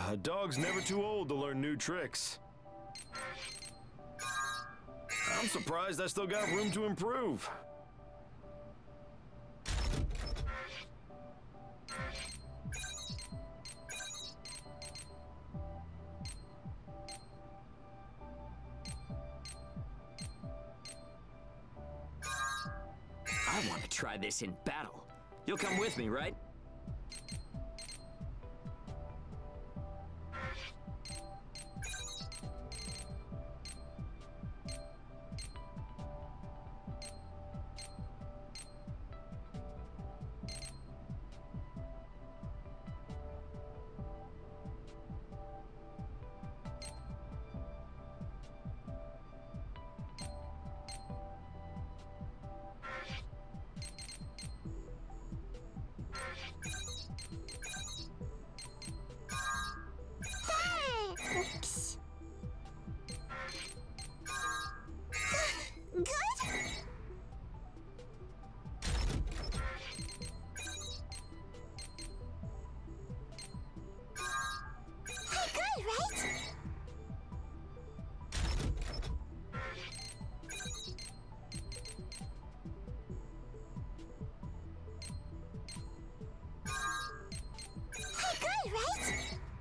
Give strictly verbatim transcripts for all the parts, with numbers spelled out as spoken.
A dog's never too old to learn new tricks. I'm surprised I still got room to improve. I want to try this in battle. You'll come with me, right? Oops. Good? Hey, good, right? Hey, good, right?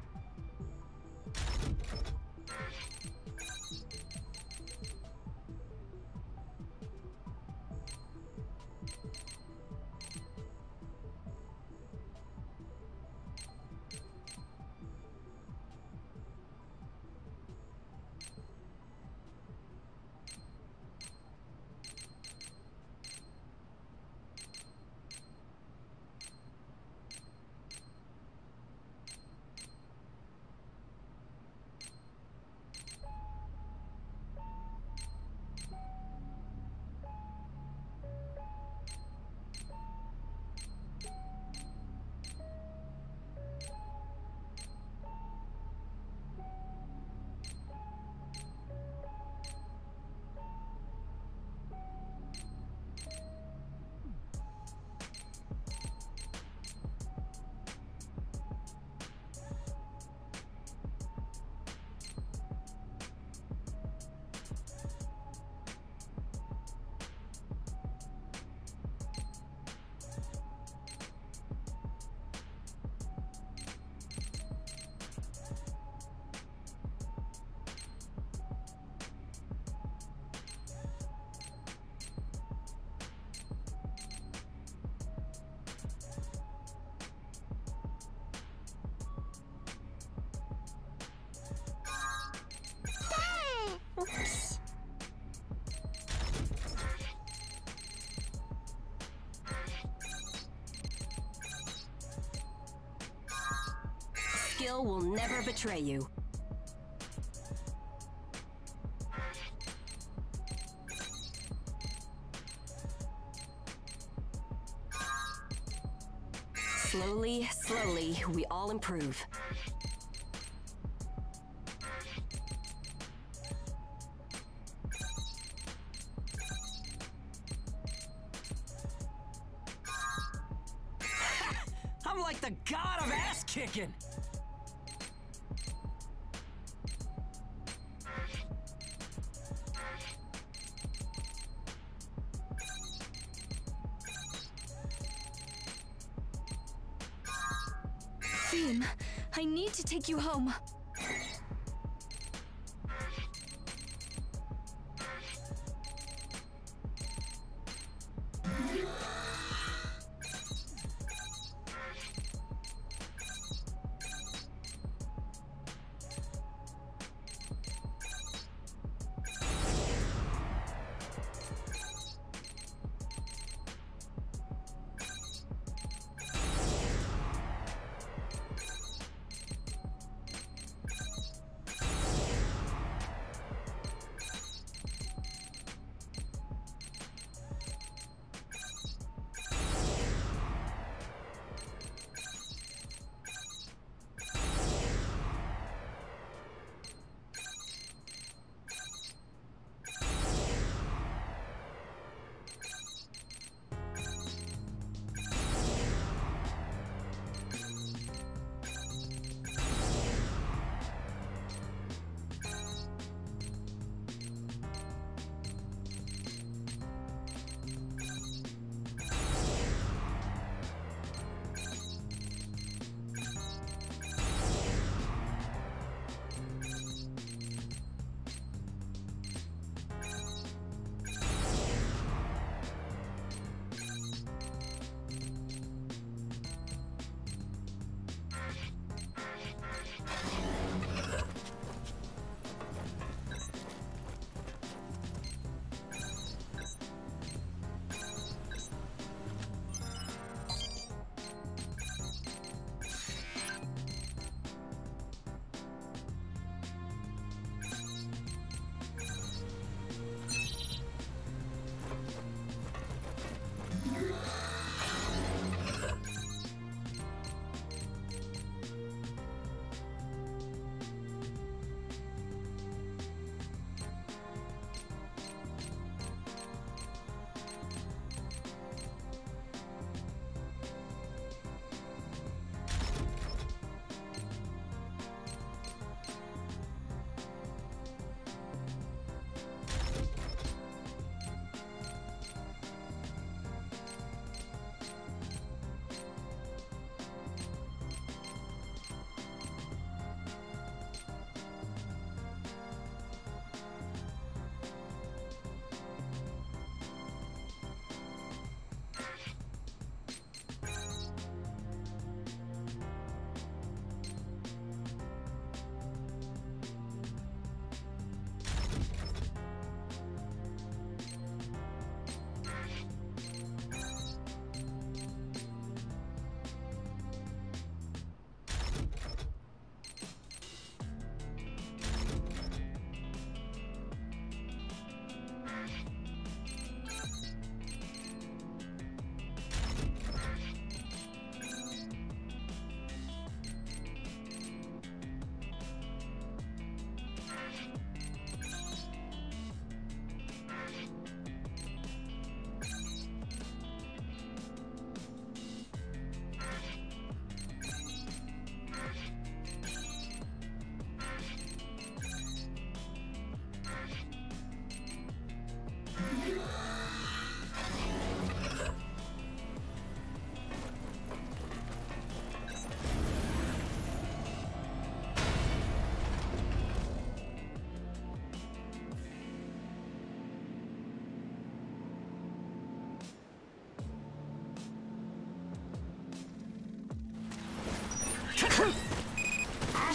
Oops. Skill will never betray you. Slowly, slowly, we all improve. I'm like the god of ass kicking. Theme, I need to take you home.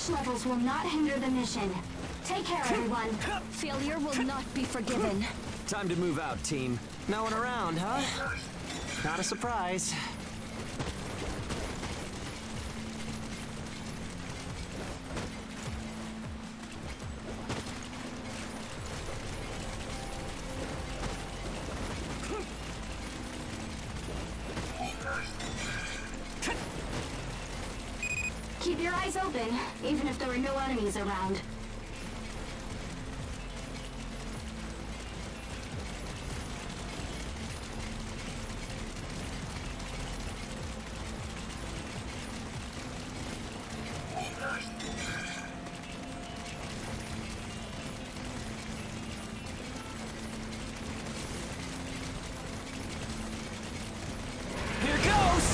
levels will not hinder the mission. Take care, everyone. Failure will not be forgiven. Time to move out, team. No one around, huh? Not a surprise. Keep your eyes open, even if there are no enemies around. Here goes!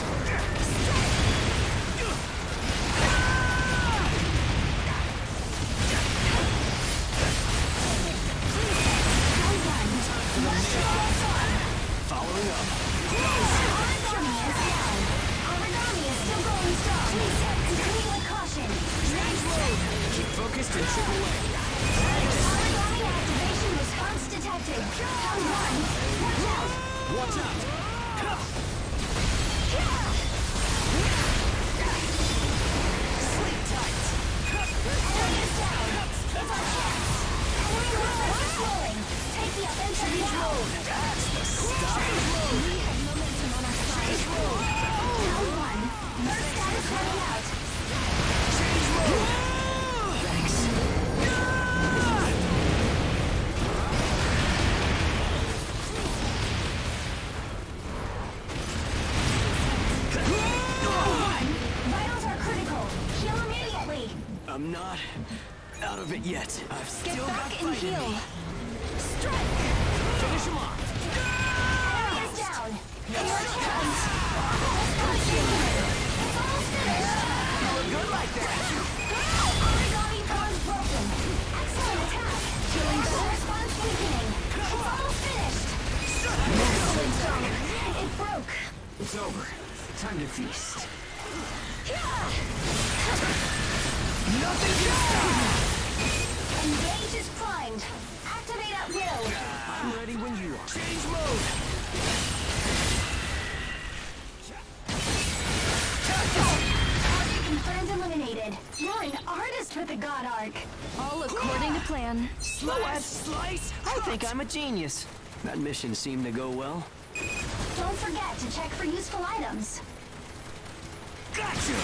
Following up. Origami is down. Origami is still going strong. Please continue with caution. Change mode! Keep focused and chip away. Origami activation response detected. Round one. Watch out. Watch out! Sleep tight! Enemy is down. It's our chance. Enemy movements are slowing. Take the offensive now. That's the stuff! We have momentum on our side. Round one. First status running out. Change mode! Thanks. Round one. Vitals are critical. Heal immediately. I'm not out of it yet. I've Get still got back and fight in heal. me. Strike. Finish him off. Enemy is down. It's our chance. It's almost finished. You look good like that. Origami core is broken. Excellent attack. Killing the response weakening. It's almost finished. It broke. It's over. Time to feast. Nothing can stop! Engage is primed. Activate at will. I'm ready when you are. Change mode! Target confirmed eliminated. You're an artist with the God Arc. All according to plan. Slash, slice! I think I'm a genius. That mission seemed to go well. Don't forget to check for useful items. Gotcha!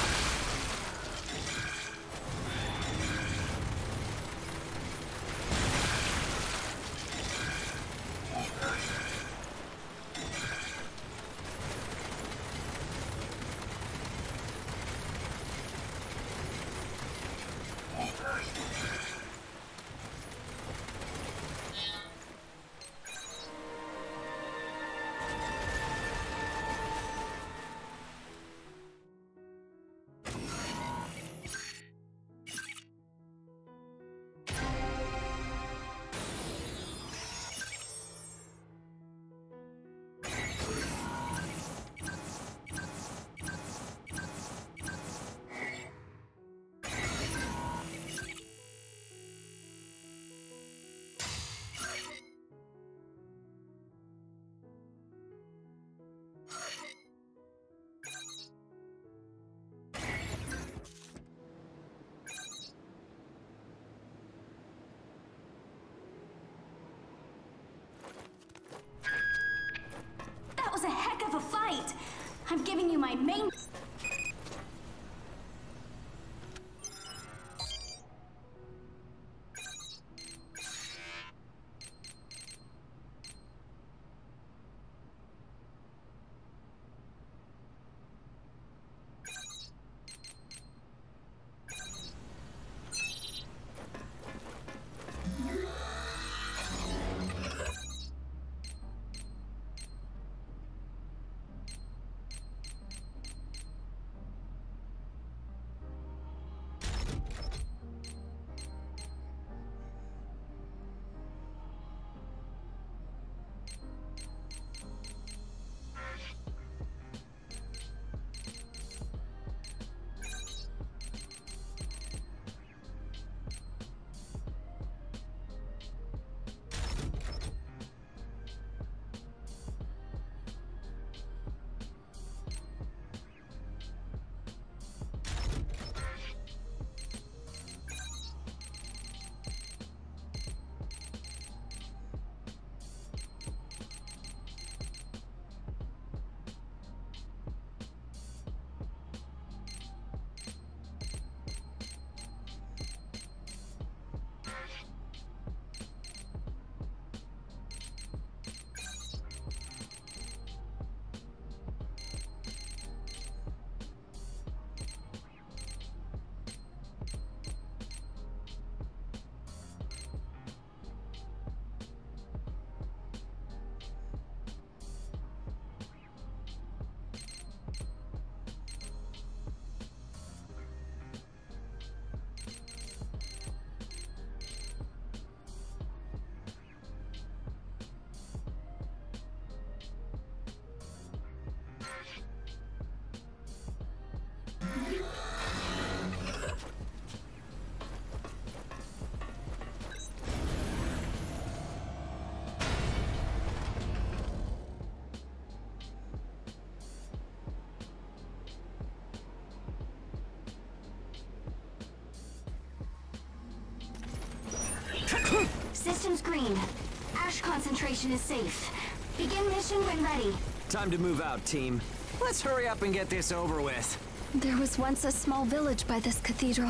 Systems green. Ash concentration is safe. Begin mission when ready. Time to move out, team. Let's hurry up and get this over with. There was once a small village by this cathedral.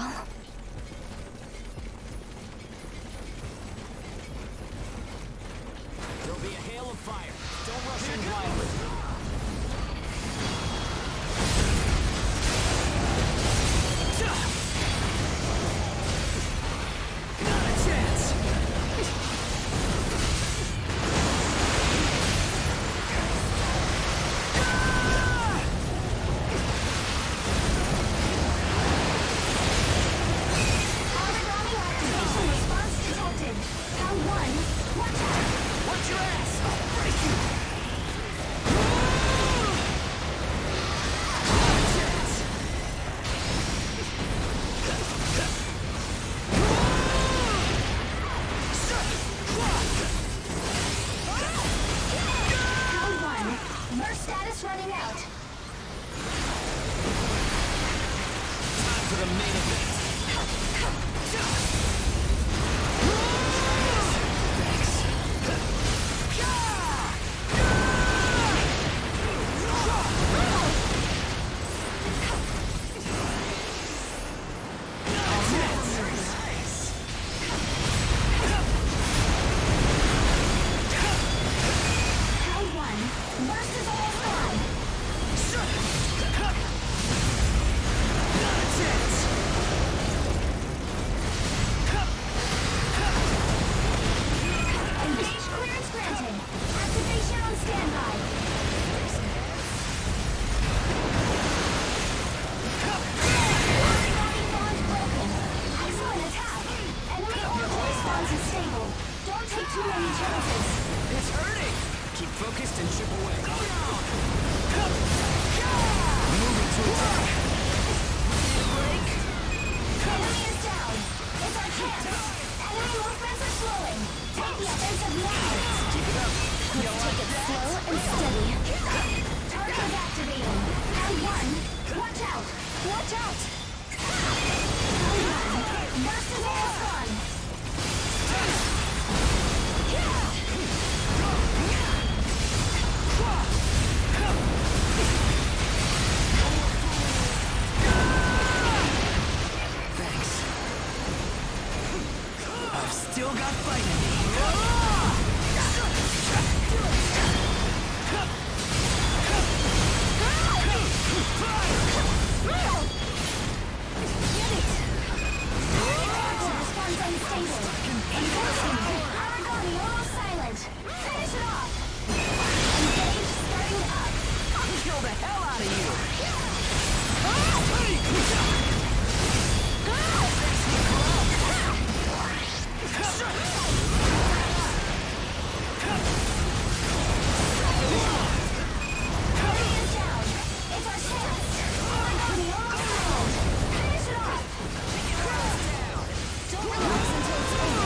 There'll be a hail of fire. Don't rush in blindly. Not a chance. Origami activation response detected. Round one. Watch out. Watch your ass! I'll break you! Not a chance. Round one. Burst status running out. Time for the main event. Round one. Burst is almost gone. Not a chance. Engage clearance granted. Activation on standby. Origami bond broken. Excellent attack. Enemy orbital response is stable. Don't take too many chances. It's hurting. Keep focused and chip away. Go now. Moving to attack. Break. Enemy is down. It's our chance. Enemy movements are slowing. Take the offensive now. Keep it up. Let's take it slow and steady. Target is activating. Round one. Watch out. Watch out. Round one. Burst is almost gone. Thanks. I've still got fight in me. Response unstable. Enforcement. Origami almost silent. Finish it off. Engage starting up. I'll kill the hell out of you. Enemy is down. It's our chance. Origami almost failed. Finish it off. Don't relax until it's over.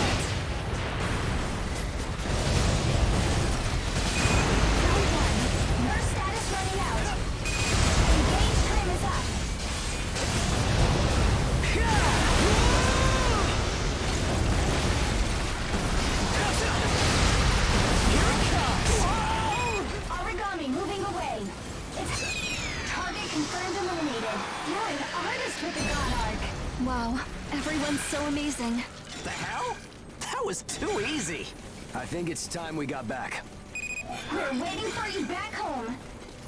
Round one. Burst status running out. Engage time is up. Origami moving away. It's target confirmed eliminated. You're an artist with the God arc. Wow, everyone's so amazing. The hell? That was too easy. I think it's time we got back. We're waiting for you back home.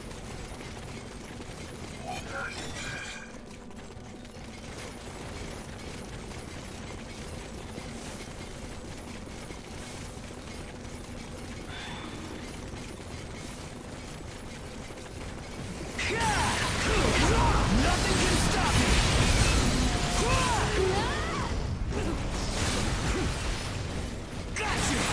Nothing can stop me! Gotcha!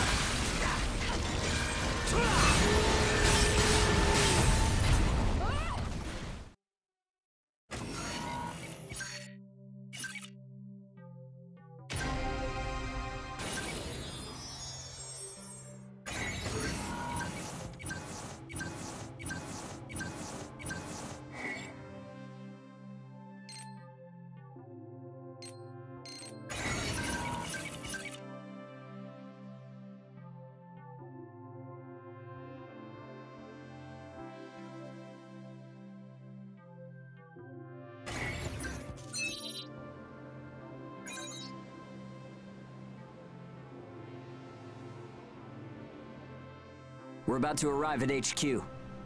We're about to arrive at H Q.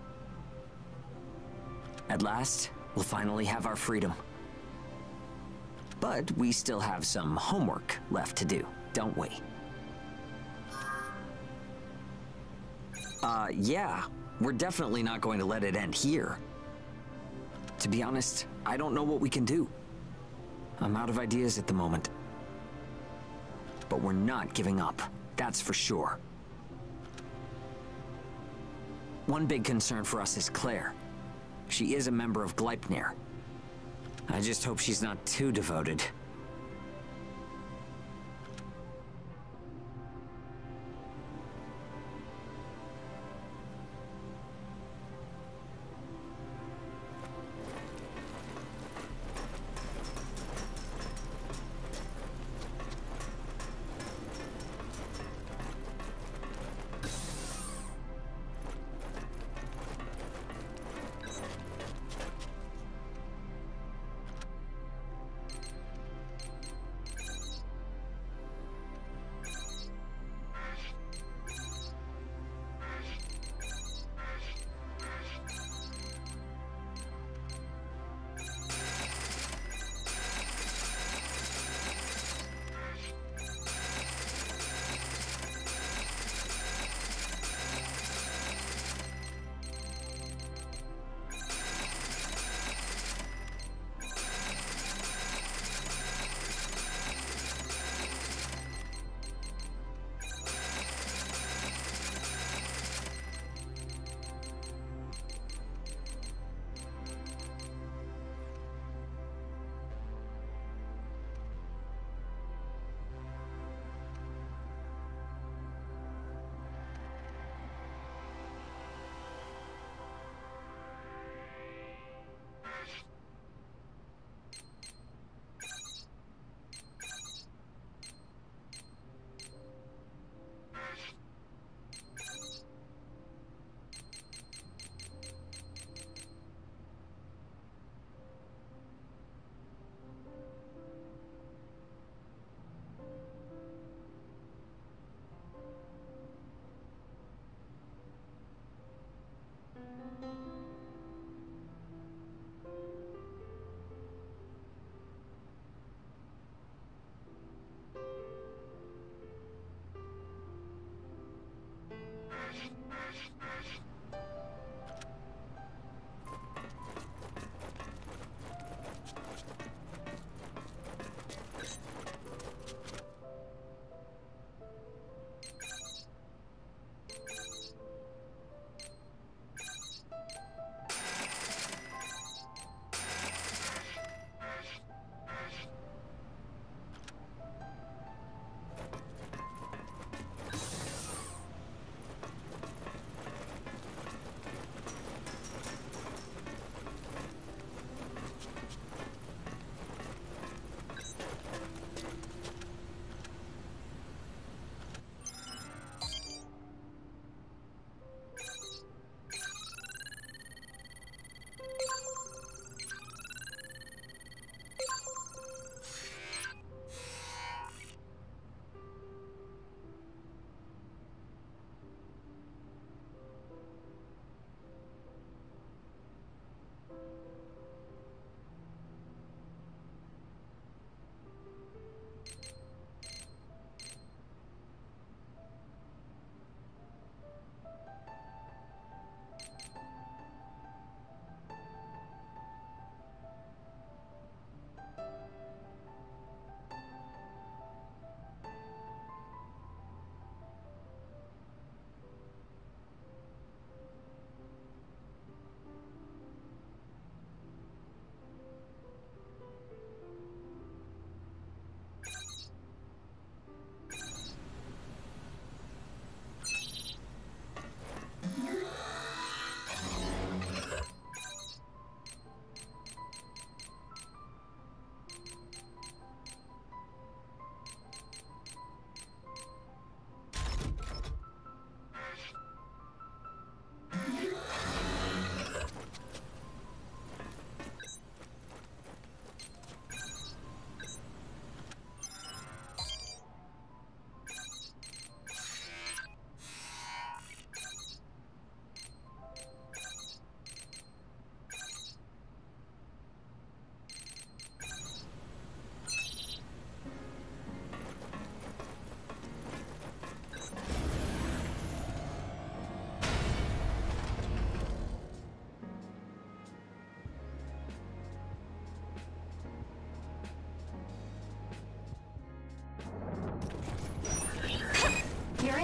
At last, we'll finally have our freedom. But we still have some homework left to do, don't we? Uh, yeah. We're definitely not going to let it end here. To be honest, I don't know what we can do. I'm out of ideas at the moment. But we're not giving up, that's for sure. One big concern for us is Claire. She is a member of Gleipnir. I just hope she's not too devoted.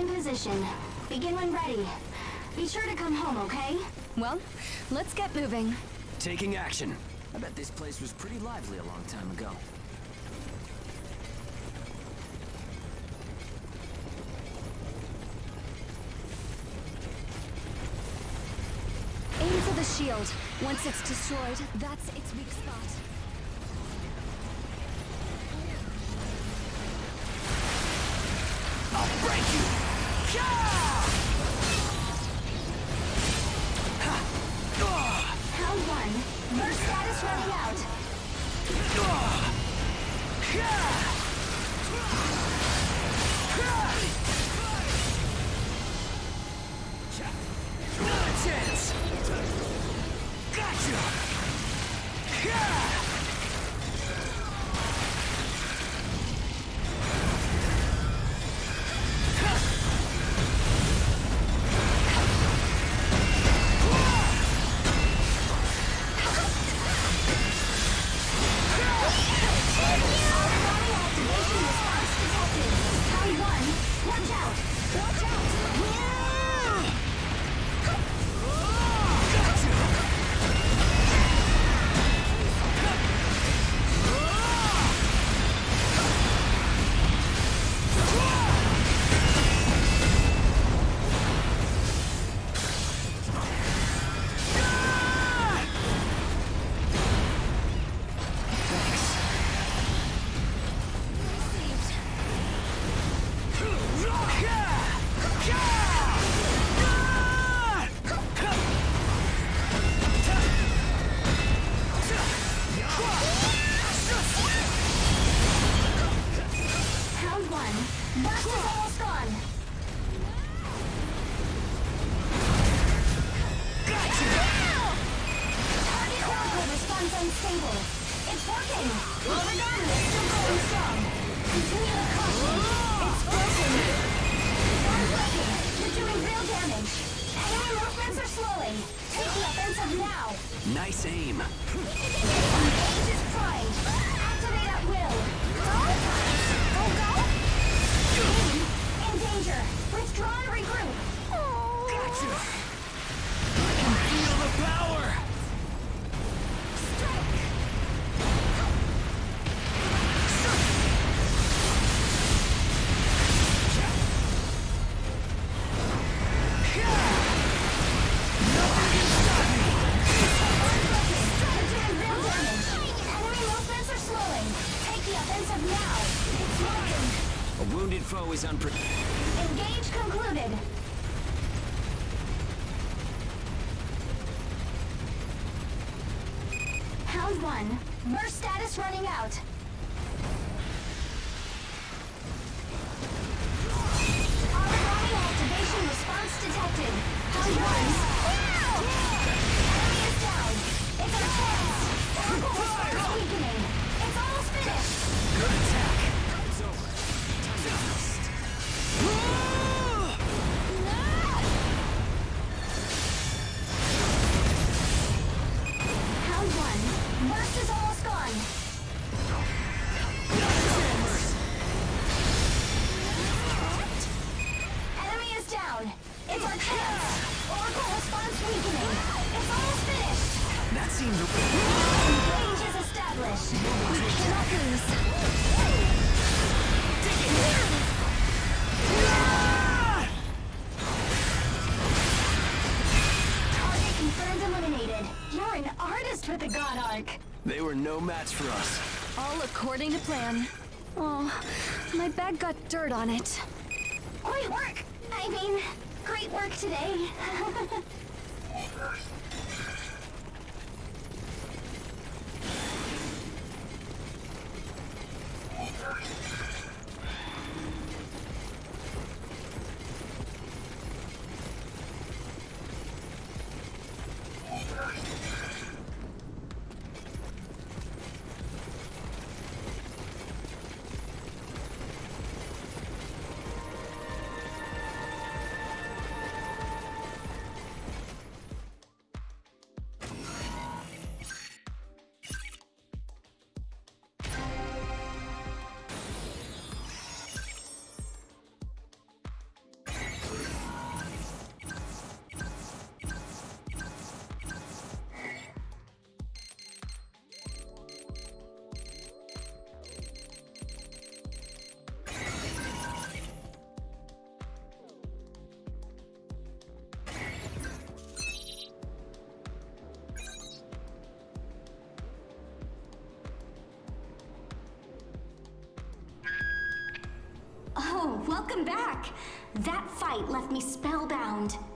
in position. Begin when ready. Be sure to come home, okay? Well, let's get moving. Taking action. I bet this place was pretty lively a long time ago. Aim for the shield. Once it's destroyed, that's its weak spot. I'll break you! Round one. Burst status running out. Not a chance! Gotcha! Unstable. It's working! Well, regardless, still going strong. Continue with caution. It's broken. It's working. You're doing real damage. Enemy movements are slowing. Take the offensive now. Nice aim. Engage is primed. Activate at will. Go! Go, go! Team, in danger. Withdraw and regroup. Gotcha! I can feel the power! Wounded foe is unpredictable. Engage concluded. Round one. Burst status running out. Origami activation response detected. Round one. Enemy is down. It's our chance. Oracle response weakening. It's almost finished. Good attack. It's over. Time to feast. Round one. Burst is almost gone. Enemy is down. It's our chance. Oracle response weakening. It's almost finished. That seemed to... Range is established. Cannot lose. Target confirmed eliminated. You're an artist with the God Arc. They were no match for us. All according to plan. Oh, my bag got dirt on it. Great work! I mean, great work today. welcome back. That fight left me spellbound.